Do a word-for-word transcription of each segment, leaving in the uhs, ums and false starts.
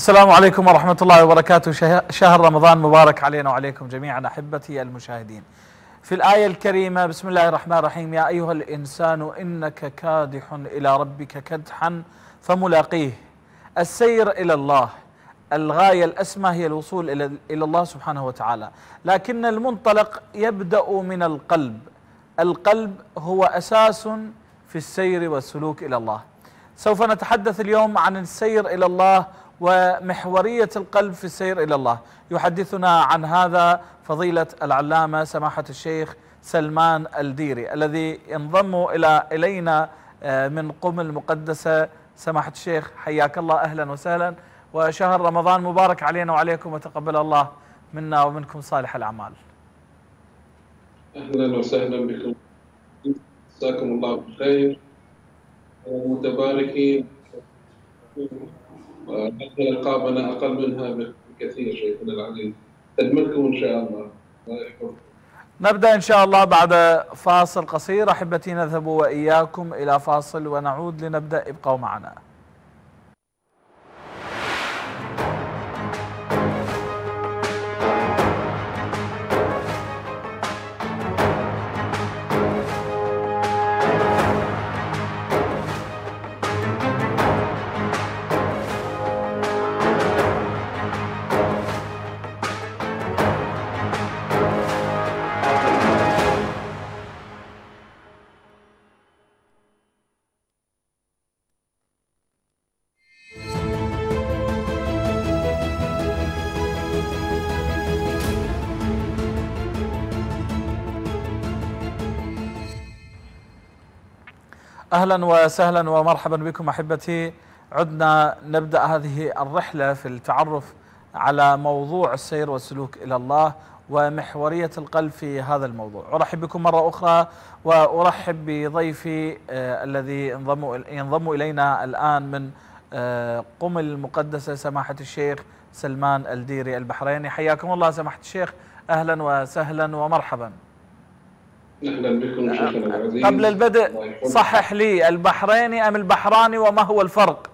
السلام عليكم ورحمة الله وبركاته. شهر رمضان مبارك علينا وعليكم جميعا أحبتي المشاهدين. في الآية الكريمة بسم الله الرحمن الرحيم: يا أيها الإنسان إنك كادح إلى ربك كدحا فملاقيه. السير إلى الله، الغاية الأسمى هي الوصول إلى الله سبحانه وتعالى، لكن المنطلق يبدأ من القلب. القلب هو أساس في السير والسلوك إلى الله. سوف نتحدث اليوم عن السير إلى الله ومحورية القلب في السير إلى الله. يحدثنا عن هذا فضيلة العلامة سماحة الشيخ سلمان الديري الذي ينضم إلى إلينا من قم المقدسة. سماحة الشيخ حياك الله، أهلا وسهلا، وشهر رمضان مبارك علينا وعليكم، وتقبل الله منا ومنكم صالح الأعمال. أهلا وسهلا بكم، جزاكم الله بالخير متباركين. ألقابنا أقل منها بكثير شيخنا العزيز، خدمتكم إن شاء الله. الله يحفظكم. نبدأ إن شاء الله بعد فاصل قصير. أحبتي نذهب وإياكم إلى فاصل ونعود لنبدأ، ابقوا معنا. أهلا وسهلا ومرحبا بكم أحبتي. عدنا نبدأ هذه الرحلة في التعرف على موضوع السير والسلوك إلى الله ومحورية القلب في هذا الموضوع. أرحب بكم مرة أخرى، وأرحب بضيفي آه الذي ينضم ينضم إلينا الآن من آه قم المقدسة سماحة الشيخ سلمان الديري البحريني. حياكم الله سماحة الشيخ، أهلا وسهلا ومرحبا. أهلا بكم شيخنا العزيز. قبل البدء صحح لي، البحريني أم البحراني، وما هو الفرق؟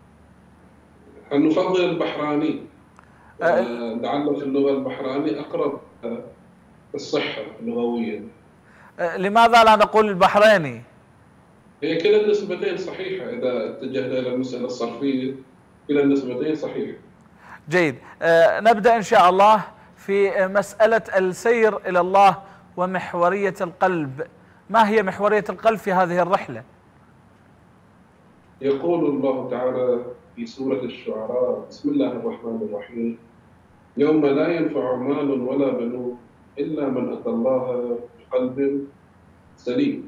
نفضل البحراني، لعل في اللغة البحراني أقرب الصحة لغويا. لماذا لا نقول البحريني؟ هي كلا النسبتين صحيحة، إذا اتجهنا إلى المسألة الصرفية كلا النسبتين صحيحة. جيد، نبدأ إن شاء الله في مسألة السير إلى الله ومحورية القلب. ما هي محورية القلب في هذه الرحلة؟ يقول الله تعالى في سورة الشعراء: بسم الله الرحمن الرحيم: يوم لا ينفع مال ولا بنون إلا من أتى الله بقلب سليم.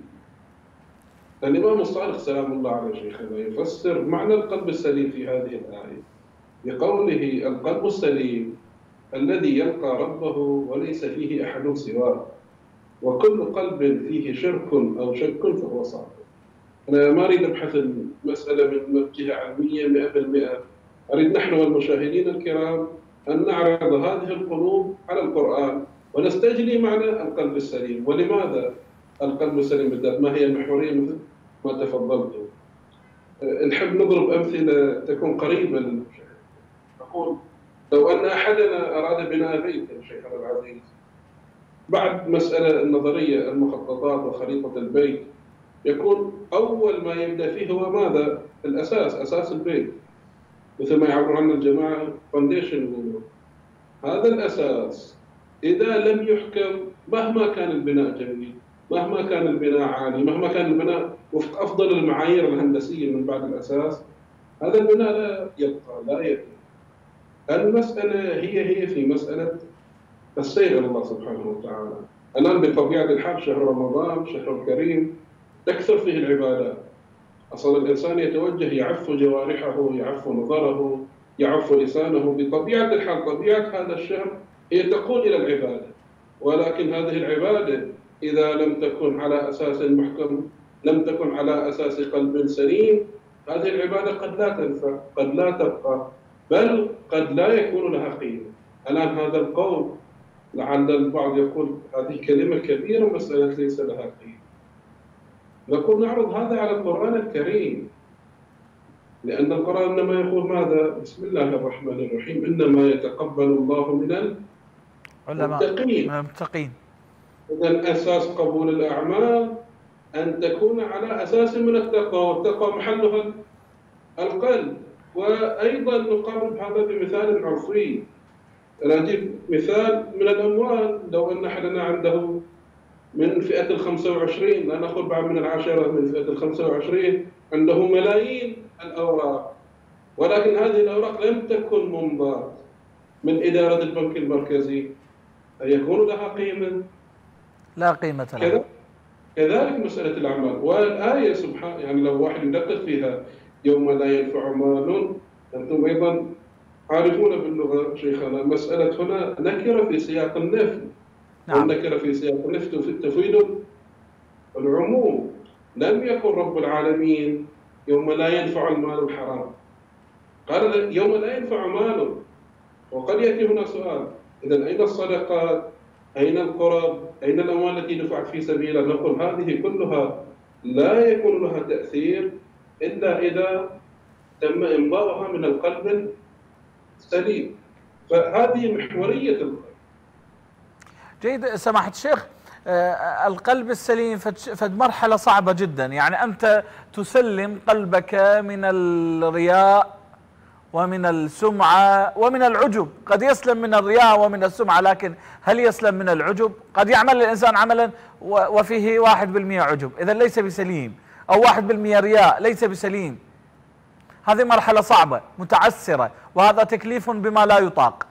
الإمام الصادق سلام الله عليه شيخنا يفسر معنى القلب السليم في هذه الآية بقوله: القلب السليم الذي يلقى ربه وليس فيه أحد سواه، وكل قلب فيه شرك أو شك فهو صادق. أنا ما أريد أبحث المسألة من جهة علمية مئة بالمئة، أريد نحن والمشاهدين الكرام أن نعرض هذه القلوب على القرآن ونستجلي معنى القلب السليم. ولماذا القلب السليم بالذات؟ ما هي المحورية مثل ما تفضلتم؟ نحب نضرب أمثلة تكون قريبة للمشاهد. نقول لو أن أحدنا أراد بناء بيت شيخنا العزيز، بعد مسألة النظرية المخططات وخريطة البيت، يكون أول ما يبدأ فيه هو ماذا؟ الأساس، أساس البيت، مثل ما يعبر عنه الجماعة فاونديشن يقولون. هذا الأساس إذا لم يحكم مهما كان البناء جميل، مهما كان البناء عالي، مهما كان البناء وفق أفضل المعايير الهندسية من بعد الأساس، هذا البناء لا يبقى، لا يبقى. المسألة هي هي في مسألة السير إلى الله سبحانه وتعالى. الآن بطبيعة الحال شهر رمضان شهر كريم تكثر فيه العبادات. أصلا الإنسان يتوجه يعف جوارحه، يعف نظره، يعف لسانه. بطبيعة الحال طبيعة هذا الشهر هي تقود إلى العبادة، ولكن هذه العبادة إذا لم تكن على أساس محكم، لم تكن على أساس قلب سليم، هذه العبادة قد لا تنفع، قد لا تبقى، بل قد لا يكون لها قيمة. الآن هذا القول لعل البعض يقول هذه كلمة كبيرة، مسألة ليس لها قيمة. نقول نعرض هذا على القرآن الكريم. لأن القرآن إنما يقول ماذا؟ بسم الله الرحمن الرحيم، إنما يتقبل الله من علماء المتقين. من المتقين. إذا أساس قبول الأعمال أن تكون على أساس من التقوى، والتقوى محلها القلب. وأيضا نقارب هذا بمثال عرفي. أنا أجيب مثال من الأموال. لو أن أحدنا عنده من فئة الخمسة وعشرين، لا نقول بعد من العشرة، من فئة الخمسة وعشرين عنده ملايين الأوراق، ولكن هذه الأوراق لم تكن ممضاة من إدارة البنك المركزي، يكون لها قيمة؟ لا قيمة لها. كذلك مسألة الأعمال. والآية سبحان يعني لو واحد يدقق فيها، يوم لا ينفع مال، أنتم أيضا عارفون باللغة شيخنا، مسألة هنا نكرة في سياق النفي. نعم. والنكرة في سياق النفي تفيد العموم. لم يقل رب العالمين يوم لا ينفع المال الحرام، قال يوم لا ينفع مال. وقد يأتي هنا سؤال، إذا أين الصدقات؟ أين القرب؟ أين الأموال التي دفعت في سبيل الله؟ نقول هذه كلها لا يكون لها تأثير إلا إذا تم إمضاؤها من القلب السليم. فهذه محورية القلب. جيد سماحة الشيخ. القلب السليم فد مرحلة صعبة جدا، يعني أنت تسلم قلبك من الرياء ومن السمعة ومن العجب. قد يسلم من الرياء ومن السمعة، لكن هل يسلم من العجب؟ قد يعمل الإنسان عملا وفيه واحد بالمئة عجب، إذا ليس بسليم، أو واحد بالمئة رياء ليس بسليم. هذه مرحلة صعبة متعسرة، وهذا تكليف بما لا يطاق.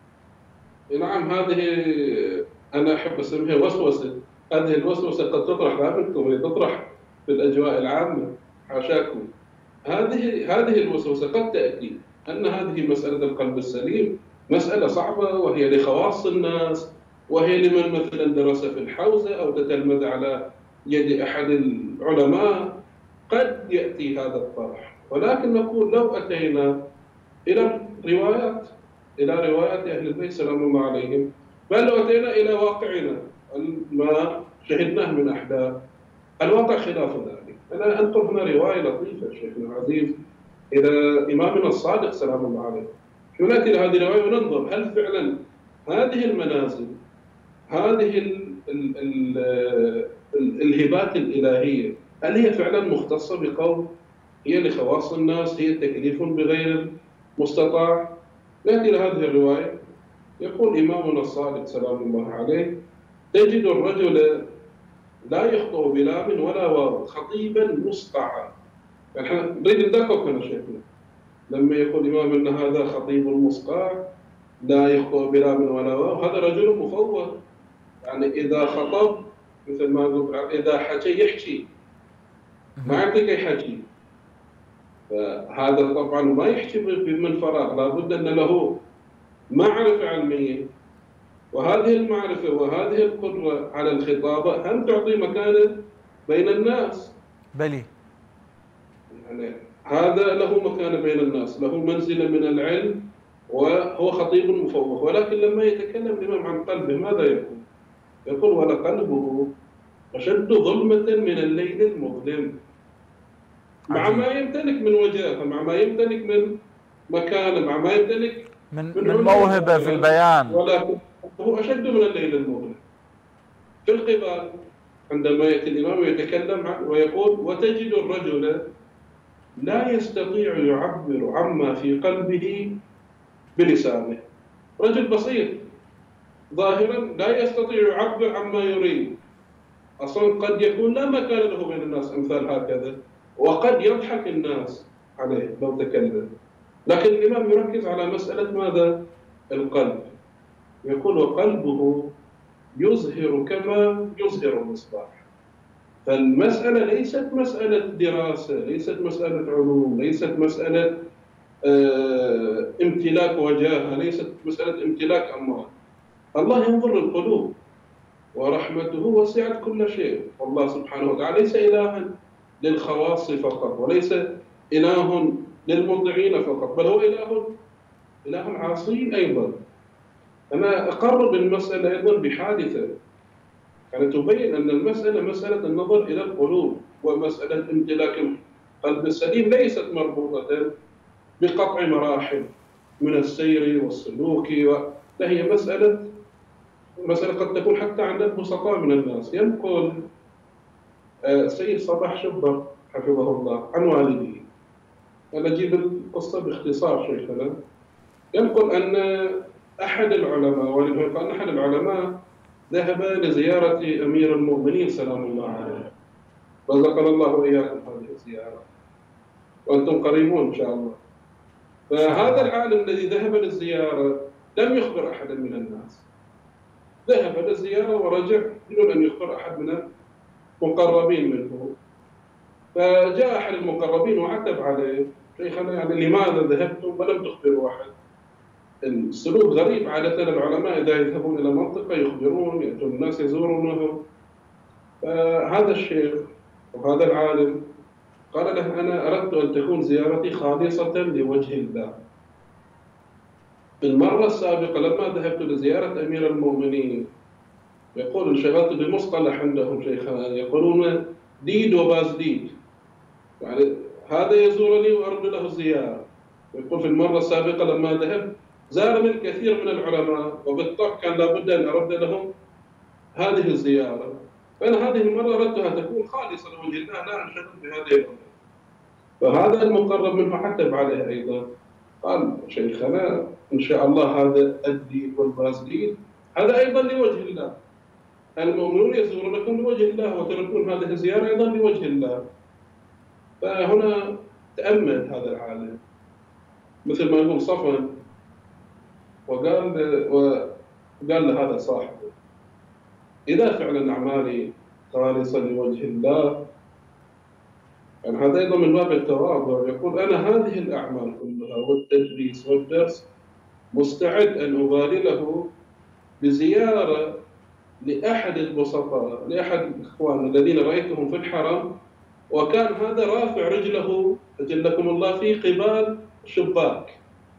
نعم، هذه أنا أحب أسميها وسوسة. هذه الوسوسة قد تطرح لا منكم، هي تطرح في الأجواء العامة، حاشاكم. هذه هذه الوسوسة قد تأتي أن هذه مسألة القلب السليم مسألة صعبة، وهي لخواص الناس، وهي لمن مثلا درس في الحوزة أو تتلمذ على يد أحد العلماء. قد يأتي هذا الطرح، ولكن نقول لو أتينا إلى روايات إلى روايات أهل البيت سلام الله عليهم، بل لو أتينا إلى واقعنا ما شهدناه من أحداث، الواقع خلاف ذلك. أنا أنقل هنا رواية لطيفة شيخنا العزيز إلى إمامنا الصادق سلام الله عليه. نأتي إلى هذه الرواية وننظر هل فعلا هذه المنازل، هذه ال ال ال ال الهبات الإلهية، هل هي فعلا مختصة بقول هي لخواص الناس، هي تكليف بغير مستطاع؟ نأتي إلى هذه الرواية. يقول إمامنا الصادق سلام الله عليه: تجد الرجل لا يخطئ بلام ولا واو خطيبا مصقعا. نحن نريد ندقق هنا شيخنا، لما يقول إمامنا هذا خطيب مصقع لا يخطئ بلام ولا واو، هذا رجل مفوه. يعني إذا خطب مثل ما نقول إذا حكي يحكي، ما يعطيك يحكي. فهذا طبعا ما يحكي من فراغ، لابد أن له معرفة علمية، وهذه المعرفة وهذه القدرة على الخطابة هم تعطي مكانة بين الناس. بلي يعني هذا له مكانة بين الناس، له منزلة من العلم، وهو خطيب مفوه. ولكن لما يتكلم الإمام عن قلبه ماذا يقول؟ يقول: ولقلبه أشد ظلمة من الليل المظلم. مع ما يمتلك من وجاهة، مع ما يمتلك من مكانة، مع ما يمتلك من, من موهبة في البيان، ولكن هو أشد من الليل المظلم. في القبال عندما يأتي الإمام يتكلم عنه ويقول: وتجد الرجل لا يستطيع يعبر عما في قلبه بلسانه. رجل بسيط ظاهرا لا يستطيع يعبر عما يريد، أصلا قد يكون لا مكان له بين الناس أمثال هكذا، وقد يضحك الناس عليه لو تكلم. لكن الإمام يركز على مسألة ماذا؟ القلب. يقول: وقلبه يزهر كما يزهر المصباح. فالمسألة ليست مسألة دراسة، ليست مسألة علوم، ليست مسألة آه امتلاك وجاهة، ليست مسألة امتلاك أموال. الله ينظر للقلوب، ورحمته وسعت كل شيء. والله سبحانه وتعالى ليس إلها للخواص فقط، وليس إله للمطيعين فقط، بل هو إله إله عاصي أيضا. أنا أقرب المسألة أيضا بحادثة يعني تبين أن المسألة مسألة النظر إلى القلوب، ومسألة امتلاك القلب السليم ليست مربوطة بقطع مراحل من السير والسلوك، لا، هي مسألة مسألة قد تكون حتى عند البسطاء من الناس. ينقل السيد صباح شبر حفظه الله عن والده، أنا أجيب القصة باختصار شيخنا. ينقل أن أحد العلماء، والده أن أحد العلماء ذهب لزيارة أمير المؤمنين سلام الله عليه، رزقنا الله وإياكم هذه الزيارة وأنتم قريبون إن شاء الله. فهذا العالم الذي ذهب للزيارة لم يخبر أحدا من الناس، ذهب للزيارة ورجع بدون أن يخبر أحد من المقربين منه. فجاء أحد المقربين وعتب عليه: شيخنا، يعني لماذا ذهبتم ولم تخبروا أحد؟ السلوك غريب، عادة العلماء إذا يذهبون إلى منطقة يخبرون، يأتون الناس يزورونهم. فهذا الشيخ وهذا العالم قال له: أنا أردت أن تكون زيارتي خالصة لوجه الله. المرة السابقة لما ذهبت لزيارة أمير المؤمنين، يقول انشغلت بمصطلح عندهم شيخنا، يقولون ديد وبازديد، يعني هذا يزورني وأرجو له الزيارة. يقول في المرة السابقة لما ذهبت زارني الكثير من العلماء، وبالطبع كان لابد أن أرد لهم هذه الزيارة، فأنا هذه المرة أردتها تكون خالصة لوجه الله، لا أنشغل بهذه الأمور. فهذا المقرب منه حتب عليه أيضا، قال: شيخنا، إن شاء الله هذا الدين والبازدين هذا أيضا لوجه الله، المؤمنون يزورونكم لوجه الله وتركون هذه الزيارة أيضا لوجه الله. فهنا تأمل هذا العالم مثل ما يقول صفن، وقال وقال لهذا صاحبه: إذا فعلا أعمالي خالصة لوجه الله، يعني هذا أيضا من باب التواضع، يقول: أنا هذه الأعمال كلها والتدريس والدرس مستعد أن أبادله بزيارة لأحد البسطاء، لأحد الإخوان الذين رأيتهم في الحرم، وكان هذا رافع رجله أجلكم الله في قبال شباك.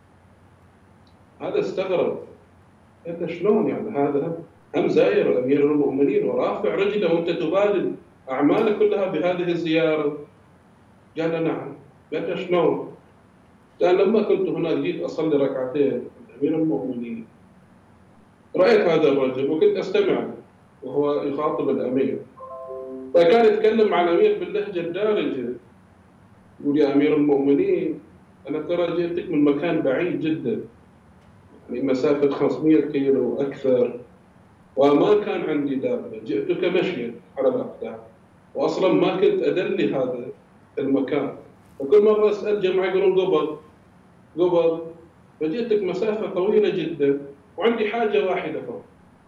هذا استغرب، قال: شلون يعني هذا هم زائر أمير المؤمنين ورافع رجله وأنت تبادل أعمالك كلها بهذه الزيارة؟ قال: نعم. قال: شلون؟ قال: لما كنت هناك جيت أصلي ركعتين عند أمير المؤمنين، رأيت هذا الرجل وكنت أستمع وهو يخاطب الأمير، فكان يتكلم مع الأمير باللهجة الدارجة، يقول: يا أمير المؤمنين، أنا ترى جئتك من مكان بعيد جدا، يعني مسافة خمسمئة كيلو وأكثر، وما كان عندي دابة، جئتك مشيا على الأقدام، وأصلا ما كنت أدلي هذا المكان، وكل مرة أسأل جماعة يقولون قبل قبل، فجئتك مسافة طويلة جدا وعندي حاجة واحدة فقط،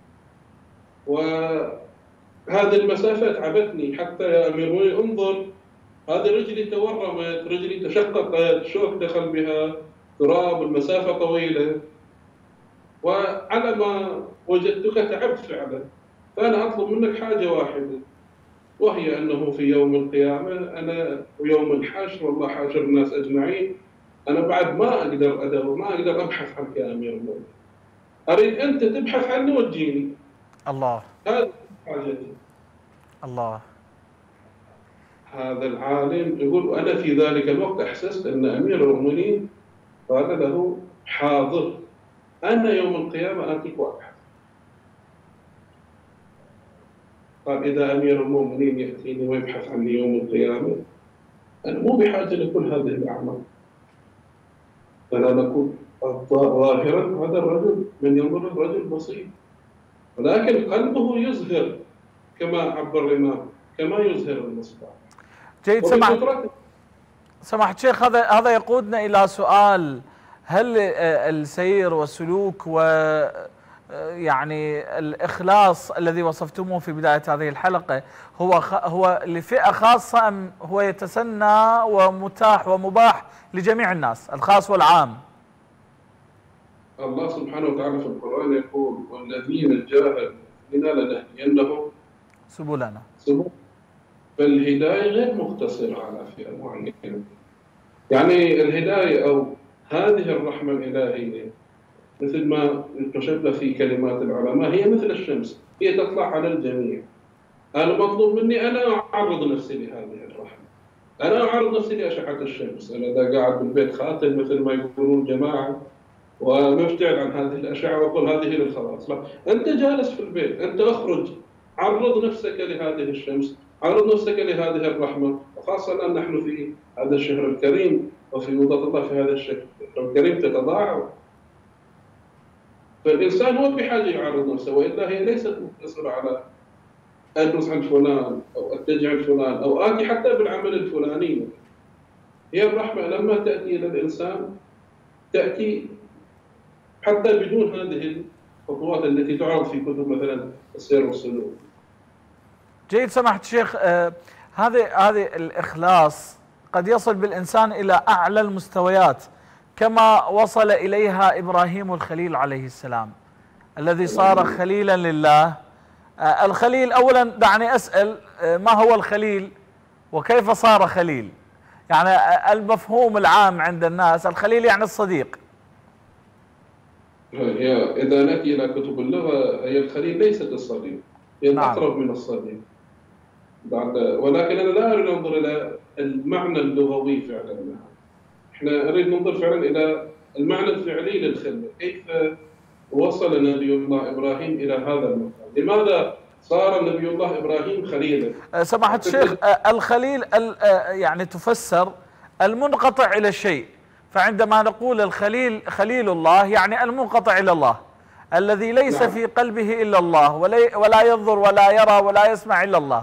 وهذه المسافة تعبتني حتى يا أمير المؤمنين انظر، هذه رجلي تورمت، رجلي تشققت، شوك دخل بها، تراب، المسافة طويلة، وعلى ما وجدتك تعبت فعلا، فأنا أطلب منك حاجة واحدة، وهي أنه في يوم القيامة أنا ويوم الحشر، والله حاشر الناس أجمعين، أنا بعد ما أقدر أدور، ما أقدر أبحث عنك يا أمير المؤمنين، أريد أنت تبحث عني وتجيني. الله. هذه حاجتي. الله. هذا العالم يقول: وأنا في ذلك الوقت أحسست أن أمير المؤمنين قال له: حاضر، أنا يوم القيامة آتيك وأبحث. قال: إذا أمير المؤمنين يأتيني ويبحث عني يوم القيامة، أنا مو بحاجة لكل هذه الأعمال، أنا نقول ظاهرا هذا الرجل من ينظر الرجل بسيط، ولكن قلبه يزهر كما عبر الإمام، كما يزهر المصباح. جيد. سمحت سمحت شيخ، هذا هذا يقودنا إلى سؤال: هل السير والسلوك و يعني الإخلاص الذي وصفتموه في بداية هذه الحلقة هو هو لفئة خاصة، أم هو يتسنى ومتاح ومباح لجميع الناس، الخاص والعام؟ الله سبحانه وتعالى في القرآن يقول: والذين جاهدوا فينا لنهدينهم سبلنا. سبل. فالهداية غير مقتصرة على فئة معينة، يعني الهداية أو هذه الرحمة الإلهية مثل ما انكشفنا في كلمات العلماء هي مثل الشمس، هي تطلع على الجميع. المطلوب مني أنا أعرض نفسي لهذه الرحمة، أنا أعرض نفسي لأشعة الشمس، أنا إذا قاعد بالبيت خاتم مثل ما يقولون جماعة ومبتعد عن هذه الأشعة وأقول هذه للخلاص، لا، أنت جالس في البيت، أنت أخرج، عرض نفسك لهذه الشمس، عرض نفسك لهذه الرحمة، وخاصة الآن نحن في هذا الشهر الكريم وفي وضع الله في هذا الشهر الكريم تتضاعف. فالإنسان هو بحاجة يعرض نفسه، وإلا هي ليست مقتصرة على أدرس عند فلان أو أتجه عند فلان أو آتي حتى بالعمل الفلاني. هي الرحمة لما تأتي إلى الإنسان تأتي حتى بدون هذه الخطوات التي تعرض في كتب مثلا السير والسلوك. جيد سماحة الشيخ، آه هذه هذه الإخلاص قد يصل بالإنسان إلى أعلى المستويات كما وصل إليها إبراهيم الخليل عليه السلام الذي صار خليلا لله. آه الخليل، أولا دعني أسأل، آه ما هو الخليل وكيف صار خليل؟ يعني آه المفهوم العام عند الناس الخليل يعني الصديق. هي إذا نأتي إلى كتب اللغة هي الخليل ليست الصديق، هي نعم. أقرب من الصديق، ولكن أنا لا أريد أنظر إلى المعنى اللغوي فعلا. إحنا أريد ننظر فعلا إلى المعنى الفعلي للخلة، كيف وصل نبي الله إبراهيم إلى هذا المكان؟ لماذا صار نبي الله إبراهيم خليلا؟ سماحة الشيخ، الخليل يعني تفسر المنقطع إلى الشيء، فعندما نقول الخليل خليل الله يعني المنقطع إلى الله الذي ليس نعم. في قلبه إلا الله ولا ينظر ولا يرى ولا يسمع إلا الله.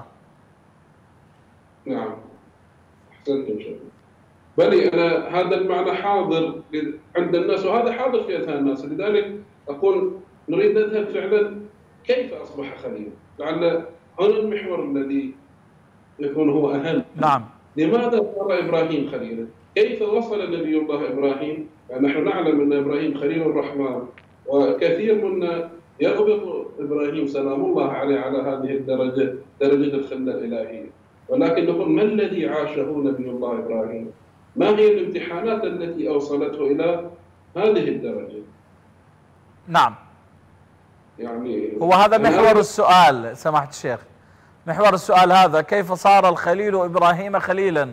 نعم، أحسنت إن شاء الله. بل أنا هذا المعنى حاضر عند الناس وهذا حاضر في أذهان الناس، لذلك أقول نريد نذهب فعلا كيف أصبح خليل، لعل هنا المحور الذي يكون هو أهم. نعم. لماذا صار إبراهيم خليلا؟ كيف وصل نبي الله إبراهيم؟ يعني نحن نعلم أن إبراهيم خليل الرحمن، وكثير منا يغبط إبراهيم سلام الله عليه على هذه الدرجة، درجة الخلة الإلهية، ولكن نقول ما الذي عاشه نبي الله إبراهيم؟ ما هي الامتحانات التي أوصلته إلى هذه الدرجة؟ نعم، يعني هو هذا محور السؤال سماحة الشيخ، محور السؤال هذا، كيف صار الخليل إبراهيم خليلا؟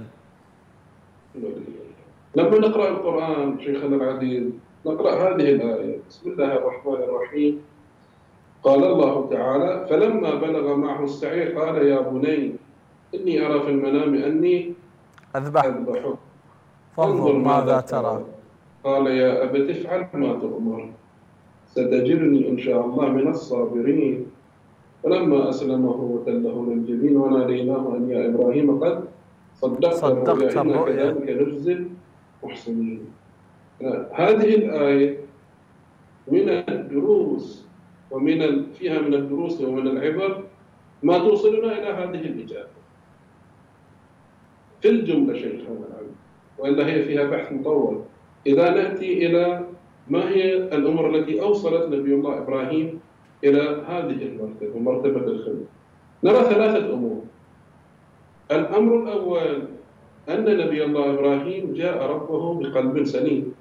لما نقرأ القرآن شيخنا العزيز نقرأ هذه الآية، بسم الله الرحمن الرحيم. قال الله تعالى: فلما بلغ معه السعي قال يا بني إني أرى في المنام أني أذبحك فانظر ماذا ترى. قال يا أبت افعل ما تؤمر ستجدني إن شاء الله من الصابرين. فلما أسلمه وتله للجبين وناديناه أن يا إبراهيم قد صدقت, صدقت الرؤيا إنا كذلك نجزي المحسنين. هذه الآية من الدروس ومن فيها من الدروس ومن العبر ما توصلنا إلى هذه الإجابة في الجملة شيخنا العزيز، وإلا هي فيها بحث مطول. إذا نأتي إلى ما هي الأمور التي أوصلت نبي الله إبراهيم إلى هذه المرتبة، مرتبة الخلة، نرى ثلاثة أمور. الأمر الأول أن نبي الله إبراهيم جاء ربه بقلب سليم.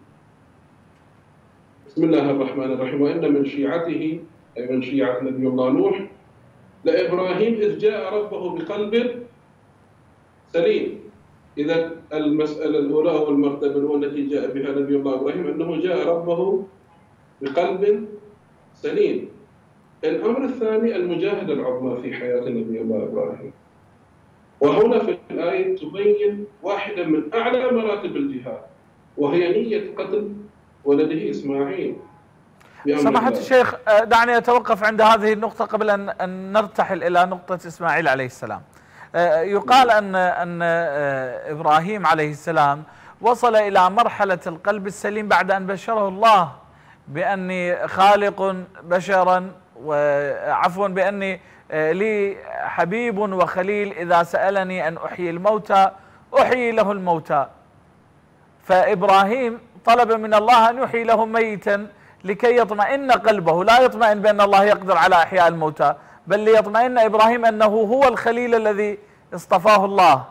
بسم الله الرحمن الرحيم. وإن من شيعته أي من شيعة نبي الله نوح لإبراهيم إذ جاء ربه بقلب سليم. إذا المسألة الأولى أو المرتبة الأولى التي جاء بها نبي الله إبراهيم أنه جاء ربه بقلب سليم. الأمر الثاني المجاهدة العظمى في حياة نبي الله إبراهيم، وهنا في الآية تبين واحدة من أعلى مراتب الجهاد وهي نية قتل ولده إسماعيل. سماحة الشيخ، دعني أتوقف عند هذه النقطة قبل أن نرتحل إلى نقطة إسماعيل عليه السلام. يقال أن أن إبراهيم عليه السلام وصل إلى مرحلة القلب السليم بعد أن بشره الله بأني خالق بشرا، وعفوا بأني لي حبيب وخليل إذا سألني أن أحيي الموتى أحيي له الموتى. فإبراهيم طلب من الله أن يحيي له ميتا لكي يطمئن قلبه، لا يطمئن بأن الله يقدر على إحياء الموتى، بل ليطمئن إبراهيم أنه هو الخليل الذي اصطفاه الله.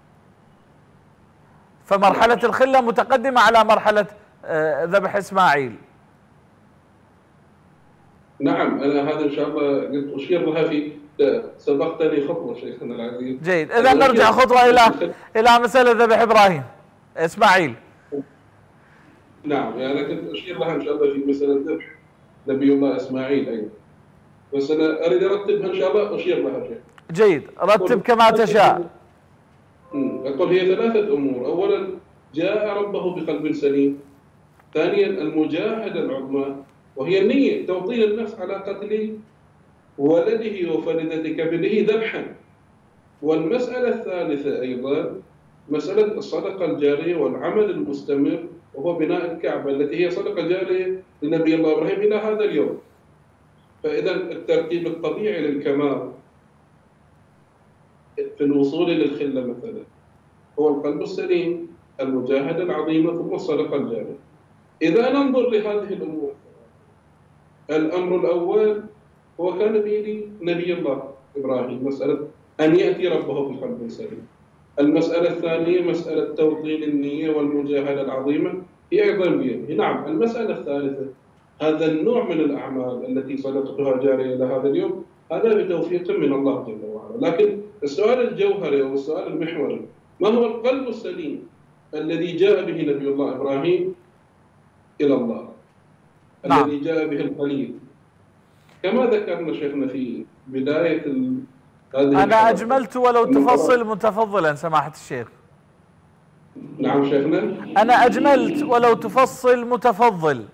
فمرحلة الخلة متقدمة على مرحلة ذبح إسماعيل. نعم، أنا هذا إن شاء الله قلت أشير لها في سبقتني خطوة شيخنا العزيز. جيد، إذا نرجع خطوة إلى إلى مسألة ذبح إبراهيم إسماعيل. نعم، يعني كنت أشير لها إن شاء الله في مسألة ذبح نبي الله إسماعيل أيضا، بس أنا أريد أرتبها إن شاء الله أشير لها شيخ. جيد، رتب كما تشاء. أقول هي ثلاثة أمور. أولا جاء ربه بقلب سليم. ثانيا المجاهدة العظمى وهي النية، توطين النفس على قتل ولده وفلذة كبده ذبحا. والمسألة الثالثة أيضا مسألة الصدقة الجارية والعمل المستمر، وهو بناء الكعبة التي هي صدقة جارية لنبي الله إبراهيم إلى هذا اليوم. فإذا الترتيب الطبيعي للكمال في الوصول للخلة مثلا هو القلب السليم، المجاهدة العظيمة، ثم الصدقة الجارية. إذا ننظر لهذه الأمور، الأمر الأول هو كان بيد نبي الله إبراهيم، مسألة أن يأتي ربه بقلب سليم. المسألة الثانية مسألة توطين النية والمجاهدة العظيمة هي أيضا بيده. نعم، المسألة الثالثة هذا النوع من الأعمال التي صدقتها جارية إلى هذا اليوم، هذا بتوفيق من الله جل وعلا. لكن السؤال الجوهري أو السؤال المحوري، ما هو القلب السليم الذي جاء به نبي الله إبراهيم إلى الله؟ نعم. الذي جاء به الخليل كما ذكرنا شيخنا في بداية هذه. أنا أجملت ولو تفصل متفضلا سماحة الشيخ. نعم شيخنا. أنا أجملت ولو تفصل متفضل.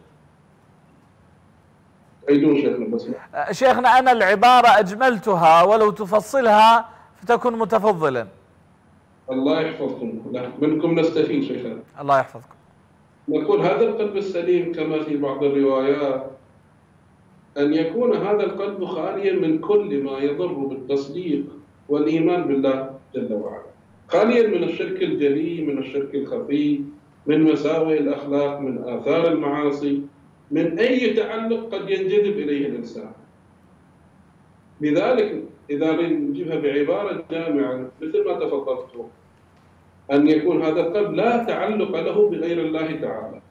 أيدون شيخنا بس. شيخنا أنا العبارة أجملتها ولو تفصلها فتكون متفضلا. الله يحفظكم، منكم نستفيد شيخنا. الله يحفظكم. نقول هذا القلب السليم كما في بعض الروايات أن يكون هذا القلب خاليا من كل ما يضر بالتصديق والإيمان بالله جل وعلا، خاليا من الشرك الجلي، من الشرك الخفي، من مساوئ الأخلاق، من آثار المعاصي، من أي تعلق قد ينجذب إليه الإنسان. لذلك إذا نجيبها بعبارة جامعة مثل ما تفضلت، أن يكون هذا القلب لا تعلق له بغير الله تعالى.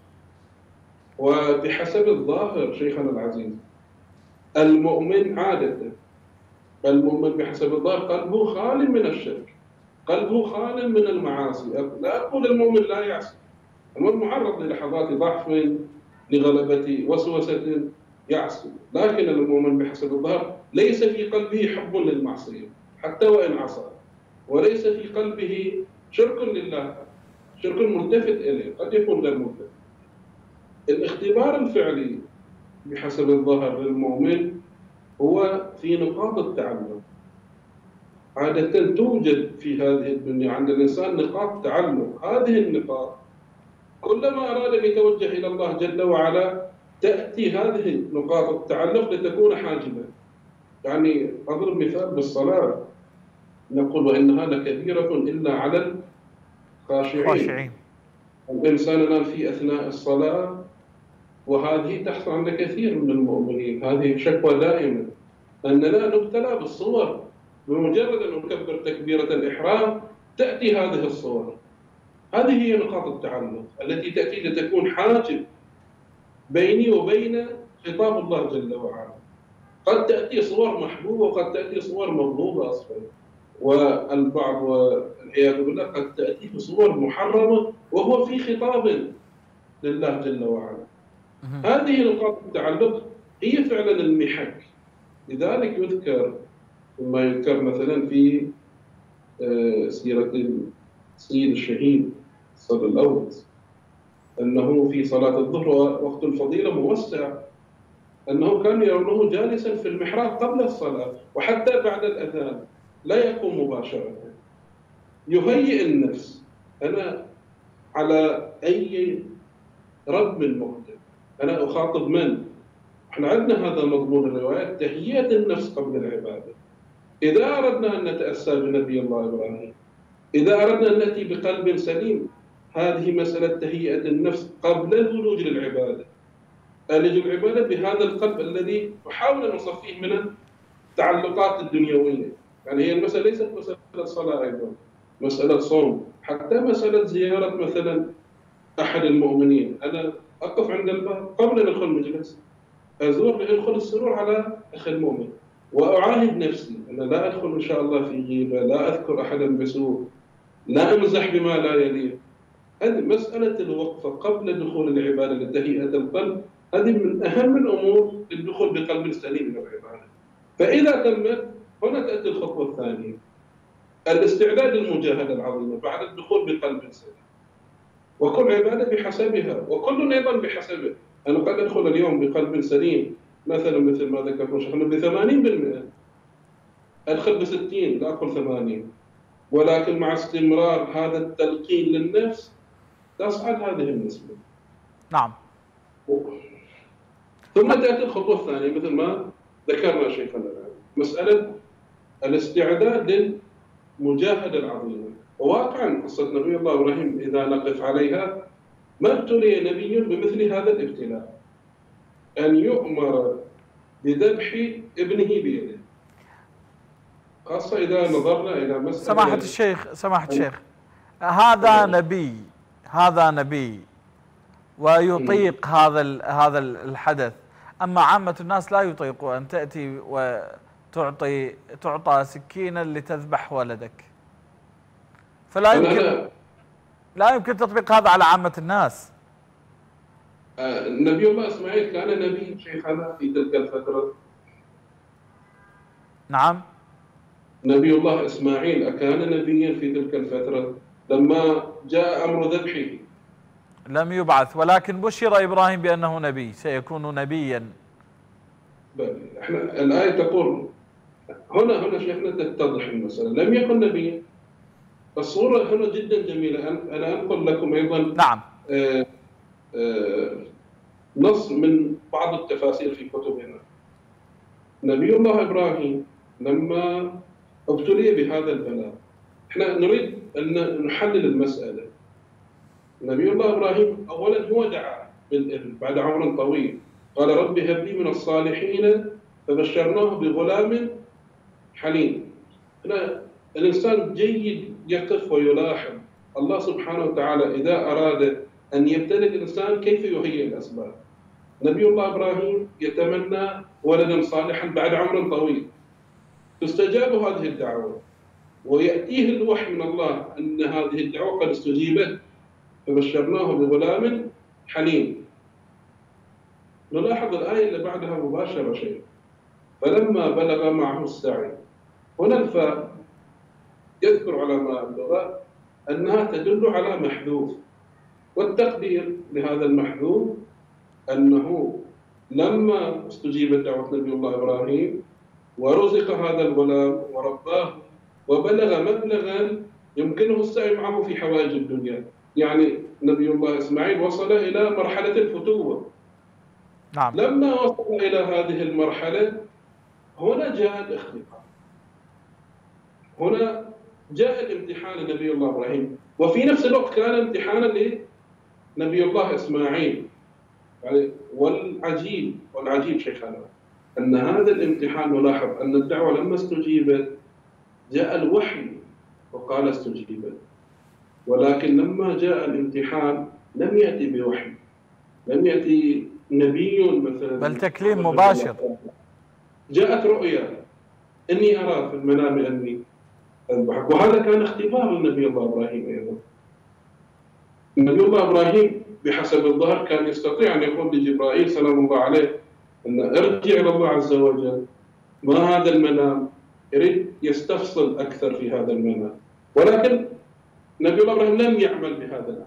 وبحسب الظاهر شيخنا العزيز المؤمن عادة، المؤمن بحسب الظاهر قلبه خال من الشرك، قلبه خال من المعاصي. لا أقول المؤمن لا يعصي، المؤمن معرض للحظات ضعف، لغلبة وسوسة يعصي، لكن المؤمن بحسب الظاهر ليس في قلبه حب للمعصية حتى وإن عصى، وليس في قلبه شرك لله، شرك ملتفت إليه، قد يكون غير ملتفت. الاختبار الفعلي بحسب الظاهر للمؤمن هو في نقاط التعلق. عادة توجد في هذه الدنيا عند الإنسان نقاط تعلق، هذه النقاط كلما أراد أن يتوجه إلى الله جل وعلا تأتي هذه نقاط التعلق لتكون حاجبة. يعني أضرب مثال بالصلاة، نقول وإنها لكبيرة إلا على الخاشعين. الإنسان الآن في أثناء الصلاة، وهذه تحصل عند كثير من المؤمنين، هذه شكوى دائمة أننا نبتلى بالصور، بمجرد أن نكبر تكبيرة الإحرام تأتي هذه الصور. هذه هي نقاط التعلق التي تأتي لتكون حاجب بيني وبين خطاب الله جل وعلا. قد تأتي صور محبوبة وقد تأتي صور مغضوبة أصلا، والبعض والعياذ بالله قد تأتي بصور محرمة وهو في خطاب لله جل وعلا. هذه نقاط التعلق هي فعلا المحك. لذلك يذكر ما يذكر مثلا في سيرة السيد الشهيد صلى الأول أنه في صلاة الظهر وقت الفضيلة موسع، أنه كان يرونه جالسا في المحراب قبل الصلاة وحتى بعد الأذان لا يقوم مباشرة، يهيئ النفس. أنا على أي رب من مقدم، أنا أخاطب من؟ احنا عندنا هذا مضمون الروايات، تهيئة النفس قبل العبادة. إذا أردنا أن نتأسى بنبي الله إبراهيم، إذا أردنا أن نأتي بقلب سليم، هذه مسألة تهيئة النفس قبل الولوج للعبادة. ألج العبادة بهذا القلب الذي نحاول أن نصفيه من التعلقات الدنيوية. يعني هي المسألة ليست مسألة صلاة أيضا، مسألة صوم، حتى مسألة زيارة مثلا أحد المؤمنين. أنا أقف عند الباب قبل أن أدخل المجلس، أزور لأدخل السرور على أخي المؤمن، وأعاهد نفسي أن لا أدخل إن شاء الله في غيبة، لا أذكر أحدا بسوء، لا أمزح بما لا يليق. هذه مسألة الوقفة قبل دخول العبادة لتهيئة القلب، هذه من أهم الأمور للدخول بقلب سليم إلى العبادة. فإذا تمت هنا تأتي الخطوة الثانية، الاستعداد للمجاهدة العظيمة بعد الدخول بقلب سليم. وكل عبادة بحسبها، وكل أيضا بحسبه. أنا قد أدخل اليوم بقلب سليم مثلا مثل ما ذكرت شيخنا ب ثمانين بالمئة، أدخل ب ستين لا أقول ثمانين، ولكن مع استمرار هذا التلقين للنفس تصعد هذه النسبة. نعم. ثم تأتي الخطوة الثانية مثل ما ذكرنا شيخنا الآن، مسألة الاستعداد للمجاهدة العظيمة. وواقعا قصة نبي الله إبراهيم إذا نقف عليها، ما ابتلي نبي بمثل هذا الابتلاء، أن يؤمر بذبح ابنه بيده، خاصة إذا نظرنا إلى مسألة سماحة الشيخ سماحة الشيخ هذا نبي هذا نبي ويطيق هذا هذا الحدث، أما عامة الناس لا يطيقوا أن تأتي وتعطي تعطى سكينا لتذبح ولدك، فلا يمكن لا يمكن تطبيق هذا على عامة الناس. نبي الله إسماعيل كان نبي شيخنا في تلك الفترة. نعم. نبي الله إسماعيل أكان نبيا في تلك الفترة لما جاء أمر ذبحه؟ لم يبعث، ولكن بشر إبراهيم بأنه نبي، سيكون نبيا. احنا الآية تقول هنا هنا شيخنا تتضح المسألة، لم يكن نبيا. الصورة هنا جدا جميلة. أنا أنقل لكم أيضا نعم آآ آآ نص من بعض التفاسير في كتبنا. نبي الله إبراهيم لما ابتلي بهذا البلاء، احنا نريد أن نحلل المسألة. نبي الله إبراهيم أولا هو دعا بالابن بعد عمر طويل، قال رب هب لي من الصالحين، فبشرناه بغلام حليم. هنا الإنسان جيد يقف ويلاحظ الله سبحانه وتعالى إذا أراد أن يبتلي الإنسان كيف يهيئ الأسباب. نبي الله إبراهيم يتمنى ولدا صالحا بعد عمر طويل، تستجاب هذه الدعوة ويأتيه الوحي من الله أن هذه الدعوة قد استجيبت، فبشرناه بغلام حليم. نلاحظ الآية اللي بعدها مباشرة شيء، فلما بلغ معه السعي. هنا الفاء يذكر علماء اللغة أنها تدل على محذوف، والتقدير لهذا المحذوف أنه لما استجيبت دعوة نبي الله إبراهيم ورزق هذا الغلام ورباه وبلغ مبلغا يمكنه السعي معه في حوائج الدنيا، يعني نبي الله إسماعيل وصل إلى مرحلة الفتوة. نعم. لما وصل إلى هذه المرحلة هنا جاء الاختبار، هنا جاء الامتحان لنبي الله إبراهيم، وفي نفس الوقت كان امتحانا لنبي الله إسماعيل. يعني والعجيب والعجيب شيخنا أن هذا الامتحان، نلاحظ أن الدعوة لما استجيبت جاء الوحي وقال استجيبت، ولكن لما جاء الامتحان لم يأتي بوحي، لم يأتي نبي مثلا، بل تكليم مباشر. جاءت رؤيا، إني أرى في المنام أني أذبحك. وهذا كان اختبار لنبي الله إبراهيم أيضا. نبي الله إبراهيم بحسب الظاهر كان يستطيع أن يقول لجبرائيل سلام الله عليه أن ارجع إلى الله عز وجل، ما هذا المنام؟ يريد يستفصل أكثر في هذا المنام، ولكن نبي الله إبراهيم لم يعمل بهذا الأمر،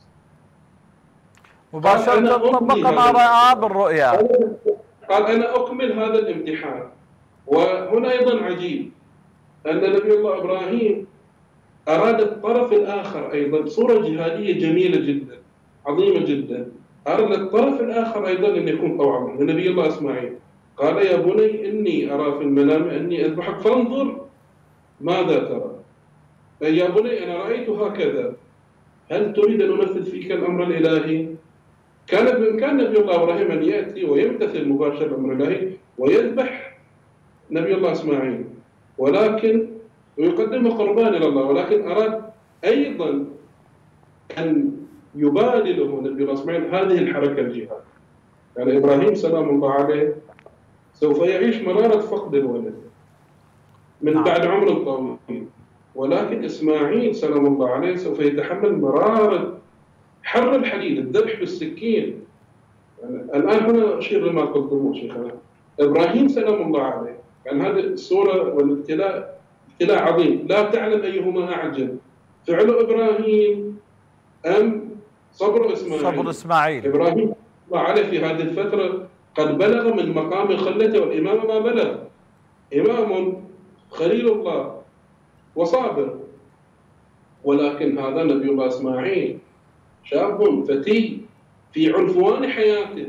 مباشرة طبق ما رأى بالرؤيا. قال أنا أكمل هذا الامتحان. وهنا أيضا عجيب أن نبي الله إبراهيم أراد الطرف الآخر أيضا، صورة جهادية جميلة جدا عظيمة جدا، أراد الطرف الآخر أيضا أن يكون طوعا من نبي الله إسماعيل. قال يا بني إني أرى في المنام أني أذبحك فانظر ماذا ترى. يا بني أنا رأيت هكذا، هل تريد أن أنفذ فيك الأمر الإلهي؟ كان بإمكان نبي الله إبراهيم أن يأتي ويمتثل مباشرة الأمر الإلهي ويذبح نبي الله إسماعيل، ولكن ويقدمه قربان إلى الله، ولكن أراد أيضا أن يبادي له نبي الله إسماعيل هذه الحركة الجهاد. يعني إبراهيم سلام الله عليه سوف يعيش مرارة فقد الولد من بعد عمر طويل، ولكن إسماعيل سلام الله عليه سوف يتحمل مرارة حر الحديد، الذبح بالسكين. يعني الآن هنا أشير لما قلتموه شيخنا. إبراهيم سلام الله عليه، يعني هذه الصورة والابتلاء ابتلاء عظيم، لا تعلم أيهما أعجب، فعل إبراهيم أم صبر إسماعيل. صبر إسماعيل. إبراهيم الله عليه في هذه الفترة قد بلغ من مقام الخلة والإمامة ما بلغ، إمام خليل الله وصابر، ولكن هذا نبي الله إسماعيل شاب فتي في عنفوان حياته،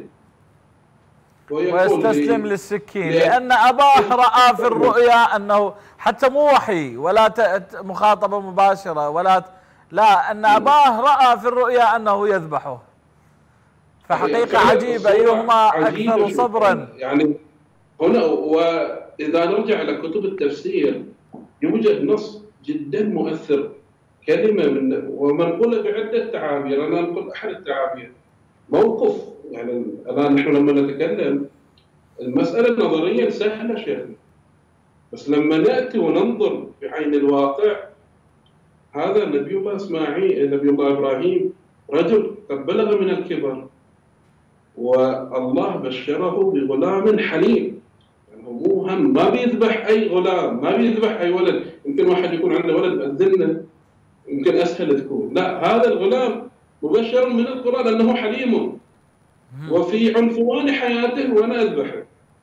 ويستسلم للسكين لأن أباه رأى في الرؤيا أنه حتى مو وحي ولا مخاطبة مباشرة ولا لا، أن أباه رأى في الرؤيا أنه يذبحه. فحقيقة عجيبة، أيهما أكثر صبرا. يعني هنا وإذا نرجع إلى كتب التفسير يوجد نص جدا مؤثر، كلمة من ومنقولة بعدة تعابير. أنا أنقل أحد التعابير، موقف. يعني الآن نحن لما نتكلم المسألة نظريا سهلة شيخنا، بس لما نأتي وننظر بعين الواقع، هذا نبي الله إسماعيل نبي الله إبراهيم رجل قد بلغ من الكبر، والله بشره بغلام حليم. يعني مو هم ما بيذبح أي غلام، ما بيذبح أي ولد. يمكن واحد يكون عنده ولد بأذنه يمكن أسهل تكون، لا، هذا الغلام مبشر من القرآن أنه حليم وفي عنفوان حياته وأنا أذبحه.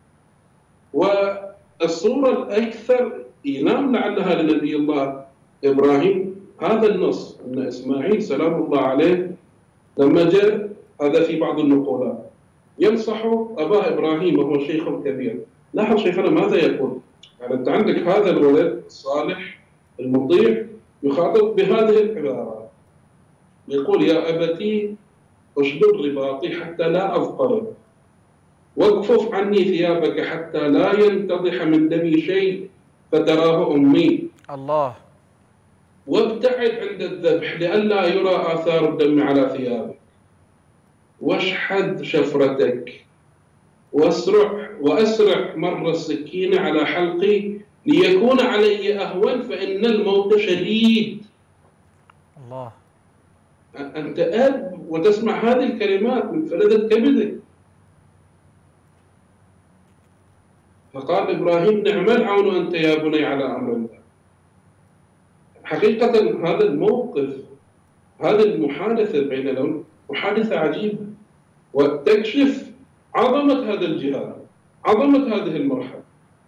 والصورة الأكثر إيلام لعلها لنبي الله إبراهيم هذا النص، أن إسماعيل سلام الله عليه لما جاء، هذا في بعض النقولات، ينصح أباه إبراهيم وهو شيخ كبير. لاحظ شيخنا ماذا يقول؟ يعني أنت عندك هذا الولد الصالح المطيع يخاطب بهذه العبارات، يقول: يا أبتي اشدد رباطي حتى لا أضطرب، واكفف عني ثيابك حتى لا ينتضح من دمي شيء فتراه أمي. الله. وابتعد عند الذبح لئلا يرى آثار الدم على ثيابك، واشحذ شفرتك، واسرع وأسرع مر السكين على حلقي ليكون علي أهون فإن الموت شديد. الله. أنت أب وتسمع هذه الكلمات من فلذة كبدك. فقال إبراهيم: نعم العون أنت يا بني على أمر الله. حقيقة هذا الموقف، هذه المحادثة بين الأولاد محادثة عجيبة، وتكشف عظمة هذا الجهاد، عظمة هذه المرحلة.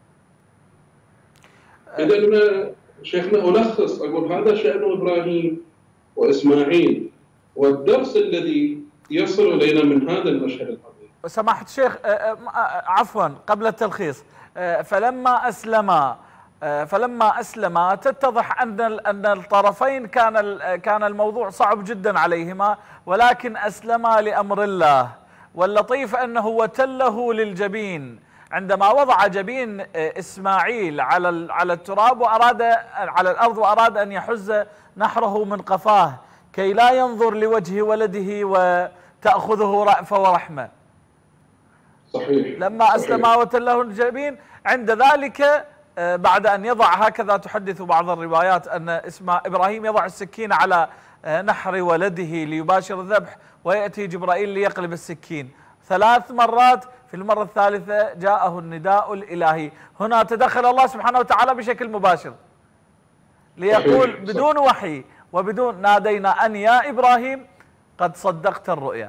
إذا أنا شيخنا ألخص أقول هذا شأن إبراهيم وإسماعيل، والدرس الذي يصل إلينا من هذا المشهد العظيم. سماحة الشيخ، عفوا قبل التلخيص، فلما أسلما فلما أسلما تتضح أن أن الطرفين كان كان الموضوع صعب جدا عليهما، ولكن أسلما لأمر الله. واللطيف أنه وتله للجبين عندما وضع جبين إسماعيل على على التراب وأراد على الأرض وأراد أن يحز نحره من قفاه كي لا ينظر لوجه ولده وتأخذه رأفة ورحمة. صحيح. لما أسلما وتله الجبين، عند ذلك بعد أن يضع، هكذا تحدث بعض الروايات، أن اسماء إبراهيم يضع السكين على نحر ولده ليباشر الذبح، ويأتي جبرائيل ليقلب السكين ثلاث مرات. في المرة الثالثة جاءه النداء الإلهي. هنا تدخل الله سبحانه وتعالى بشكل مباشر ليقول بدون وحي وبدون نادينا أن يا إبراهيم قد صدقت الرؤيا.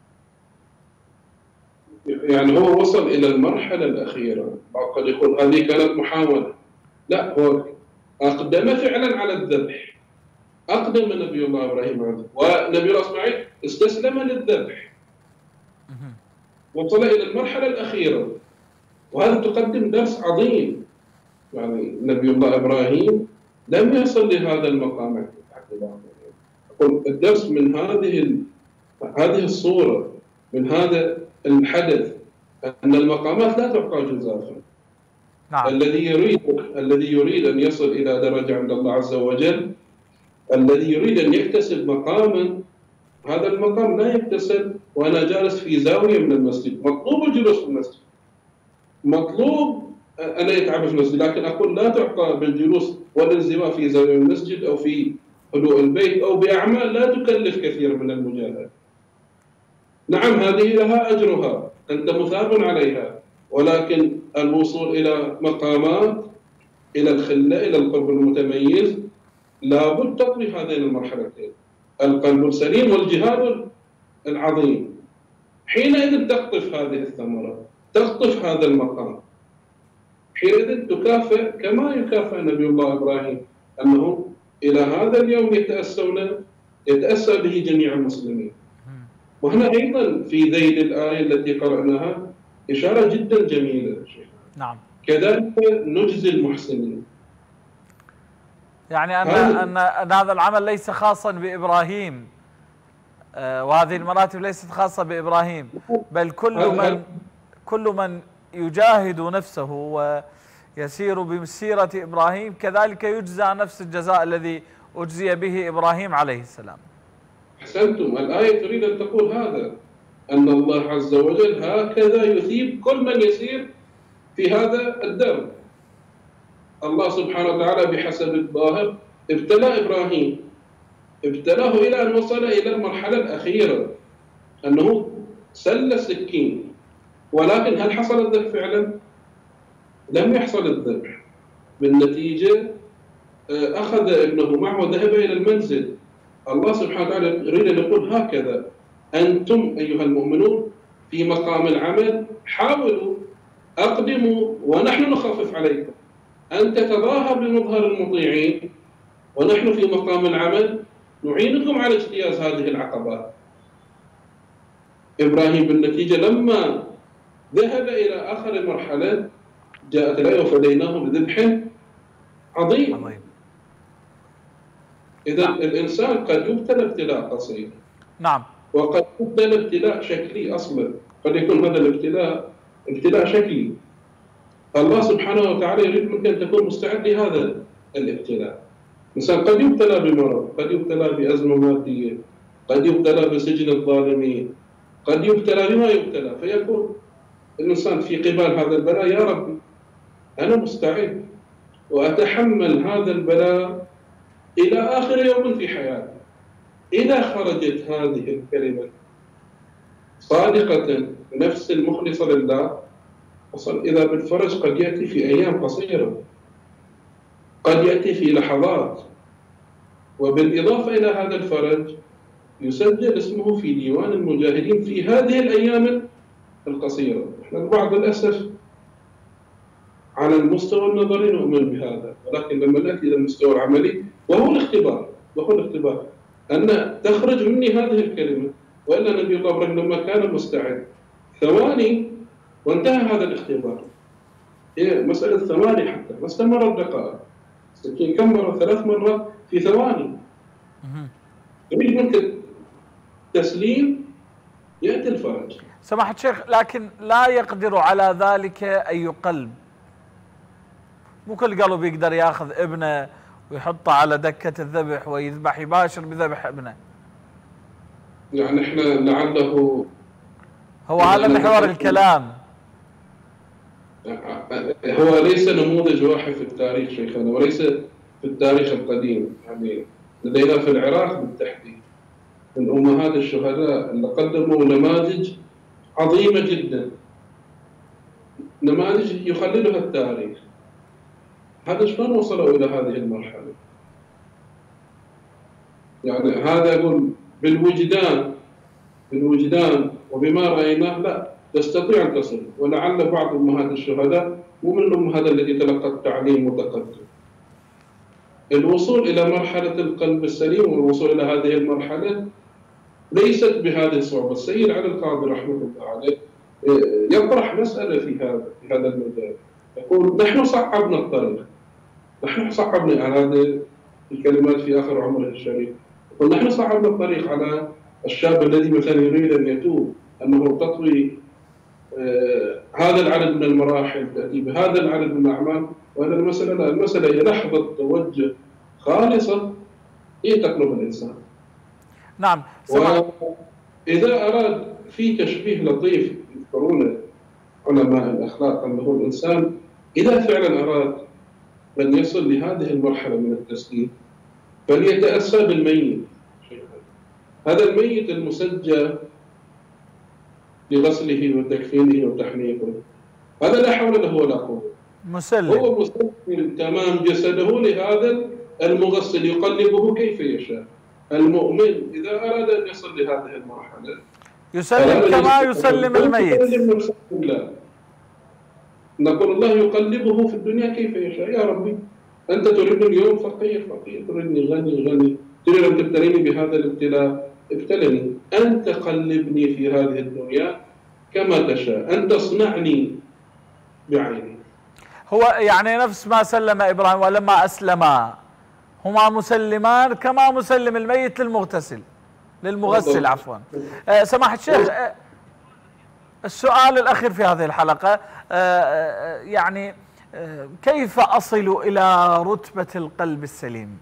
يعني هو وصل إلى المرحلة الأخيرة، قد يقول هذه كانت محاولة، لا، هو أقدم فعلا على الذبح، أقدم نبي الله إبراهيم عنه، ونبي الله إسماعيل استسلم للذبح، وصل إلى المرحلة الأخيرة. وهذا تقدم درس عظيم. يعني نبي الله إبراهيم لم يصل لهذا المقام. الدرس من هذه هذه الصورة، من هذا الحدث، أن المقامات لا تعطى جزافا. نعم. الذي يريد الذي يريد أن يصل إلى درجة عند الله عز وجل، الذي يريد أن يكتسب مقاما، هذا المقام لا يكتسب وأنا جالس في زاوية من المسجد. مطلوب الجلوس في المسجد، مطلوب أنا يتعب في نفسي، لكن أقول لا تعقى بالجلوس والانزواء في زاوية المسجد أو في هدوء البيت أو بأعمال لا تكلف كثير من المجاهدة. نعم هذه لها أجرها، أنت مثاب عليها، ولكن الوصول إلى مقامات، إلى الخلة، إلى القلب المتميز، لابد تطوي هذين المرحلتين، القلب السليم والجهاد العظيم. حينئذ تقطف هذه الثمرة، تقطف هذا المقام، حينئذ تكافئ كما يكافئ نبي الله إبراهيم، أنه إلى هذا اليوم يتأسون يتأسى به جميع المسلمين. وهنا أيضا في ذيل الآية التي قرأناها إشارة جدا جميلة. نعم. كذلك نجزي المحسنين. يعني أن أن أن هذا العمل ليس خاصا بإبراهيم، وهذه المراتب ليست خاصة بإبراهيم، بل كل من كل من يجاهد نفسه ويسير بسيرة إبراهيم كذلك يجزى نفس الجزاء الذي أجزي به إبراهيم عليه السلام. أحسنتم، الآية تريد أن تقول هذا، أن الله عز وجل هكذا يثيب كل من يسير في هذا الدرب. الله سبحانه وتعالى بحسب الظاهر ابتلى إبراهيم، ابتلاه إلى أن وصل إلى المرحلة الأخيرة أنه سل السكين، ولكن هل حصل الذبح فعلا؟ لم يحصل الذبح. بالنتيجة أخذ ابنه معه وذهب إلى المنزل. الله سبحانه وتعالى يريد أن يقول هكذا أنتم أيها المؤمنون في مقام العمل حاولوا، أقدموا ونحن نخفف عليكم. أنت تظاهر بمظهر المطيعين ونحن في مقام العمل نعينكم على اجتياز هذه العقبات. إبراهيم بالنتيجة لما ذهب إلى آخر مرحلة جاءت الآية وفديناه بذبح عظيم. إذا الإنسان قد يبتلى ابتلاء قصير، نعم، وقد يبتلى ابتلاء شكلي أصلا، قد يكون هذا الابتلاء ابتلاء شكلي. الله سبحانه وتعالى يريد منك أن تكون مستعد لهذا الابتلاء. الإنسان قد يبتلى بمرض، قد يبتلى بأزمة مادية، قد يبتلى بسجن الظالمين، قد يبتلى بما يبتلى، فيكون الإنسان في قبال هذا البلاء يا رب أنا مستعد وأتحمل هذا البلاء إلى آخر يوم في حياتي. إذا خرجت هذه الكلمة صادقة نفس المخلصة لله، وصل إذا بالفرج قد يأتي في أيام قصيرة، قد يأتي في لحظات، وبالإضافة إلى هذا الفرج يسجل اسمه في ديوان المجاهدين في هذه الأيام القصيرة. نحن البعض للأسف على المستوى النظري نؤمن بهذا، ولكن لما نأتي إلى المستوى العملي وهو الاختبار، وهو الاختبار أن تخرج مني هذه الكلمة. وإلا نبي الله إبراهيم لما كان مستعد ثواني وانتهى هذا الاختبار. هي مسألة ثواني حتى ما استمرت دقائق، السكين كم مرة؟ ثلاث مرات في ثواني. يريد منك تسليم يأتي الفرج. سماحة الشيخ، لكن لا يقدر على ذلك أي قلب. مو كل قلب يقدر ياخذ ابنه ويحطه على دكة الذبح ويذبح، يباشر بذبح ابنه. يعني احنا لعله هو هذا محور الكلام. هو ليس نموذج واحد في التاريخ شيخنا، وليس في التاريخ القديم. يعني لدينا في العراق بالتحديد من أمهات الشهداء اللي قدموا نماذج عظيمة جدا، نماذج يخلدها التاريخ. هذا شلون وصلوا إلى هذه المرحلة؟ يعني هذا يقول بالوجدان بالوجدان وبما رأيناه لا تستطيع أن تصل. ولعل بعض أمهات الشهداء مو من الأمهات التي تلقت تعليم متقدم. الوصول إلى مرحلة القلب السليم والوصول إلى هذه المرحلة ليست بهذه الصعوبة. السيد علي القاضي رحمه الله عليه يطرح مسألة في هذا في هذا المجال، يقول نحن صعبنا الطريق، نحن صعبنا على هذه الكلمات في آخر عمره الشريف، يقول نحن صعبنا الطريق على الشاب الذي مثلا يريد أن يتوب، أنه تطوي آه هذا العدد من المراحل، تأتي بهذا العدد من الأعمال، وهذا المسألة لا، المسألة هي لحظة توجه خالصة هي تقلب الإنسان. نعم. وإذا أراد في تشبيه لطيف يذكرونه علماء الأخلاق أنه الإنسان إذا فعلا أراد أن يصل لهذه المرحلة من التسليم فليتأسى بالميت. هذا الميت المسجى لغسله وتكفينه وتحنيطه هذا لا حول له ولا قوة، مسلم، هو مسلم تمام جسده لهذا المغسل يقلبه كيف يشاء. المؤمن إذا أراد أن يصل لهذه المرحلة يسلم كما يسلم الميت. لا نقول الله يقلبه في الدنيا كيف يشاء. يا ربي أنت تريدني اليوم فقير فقير، تريدني غني غني، تريد أن تبتليني بهذا الابتلاء، ابتلني. أنت قلبني في هذه الدنيا كما تشاء، أنت اصنعني بعيني. هو يعني نفس ما سلم إبراهيم ولما أسلما هما مسلمان كما مسلم الميت للمغتسل للمغسل عفوا. أه سماحة الشيخ، أه السؤال الأخير في هذه الحلقة، أه يعني أه كيف أصل إلى رتبة القلب السليم؟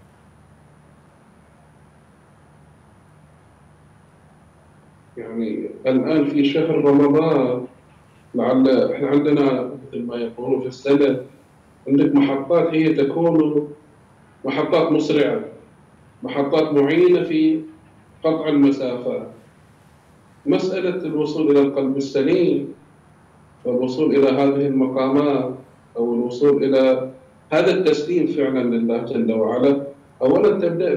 يعني الآن في شهر رمضان لعل احنا عندنا مثل ما يقولون في السنة عندك محطات هي تكون محطات مسرعة، محطات معينة في قطع المسافات. مسألة الوصول إلى القلب السليم والوصول إلى هذه المقامات أو الوصول إلى هذا التسليم فعلا لله جل وعلا، أولا تبدأ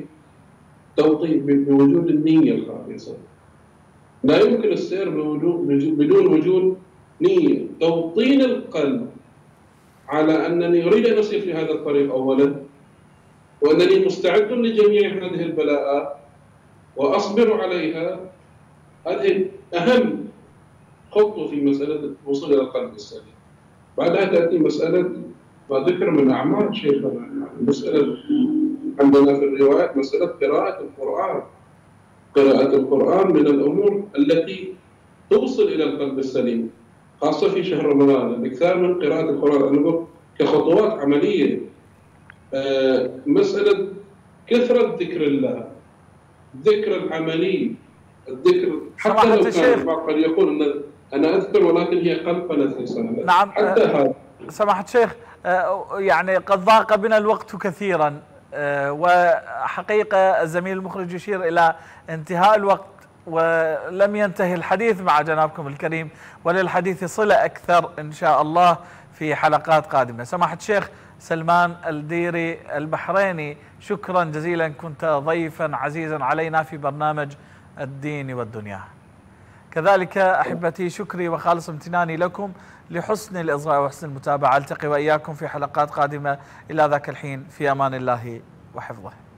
بتوطيد بوجود النية الخالصة. لا يمكن السير بدون وجود نية، توطين القلب على أنني أريد أن أسير في هذا الطريق أولا، وأنني مستعد لجميع هذه البلاءات وأصبر عليها. هذه أهم خطوة في مسألة الوصول إلى القلب السليم. بعدها تأتي مسألة ما ذكر من أعمال شيخنا، مسألة عندنا في الروايات مسألة قراءة القرآن. قراءة القرآن من الأمور التي توصل إلى القلب السليم، خاصة في شهر رمضان. الإكثار من قراءة القرآن أنا كخطوات عملية. آه مسألة كثرة ذكر الله، الذكر العملي، الذكر حتى لو كان قد يقول أن أنا أذكر ولكن هي قلقلة لساني. نعم حتى هذا. سماحة الشيخ، يعني قد ضاق بنا الوقت كثيرا، وحقيقة الزميل المخرج يشير إلى انتهاء الوقت ولم ينتهي الحديث مع جنابكم الكريم، وللحديث صلة أكثر إن شاء الله في حلقات قادمة. سماحة الشيخ سلمان الديري البحريني، شكرا جزيلا، كنت ضيفا عزيزا علينا في برنامج الدين والدنيا. كذلك أحبتي شكري وخالص امتناني لكم لحسن الإصغاء وحسن المتابعة. ألتقي وإياكم في حلقات قادمة، إلى ذاك الحين في أمان الله وحفظه.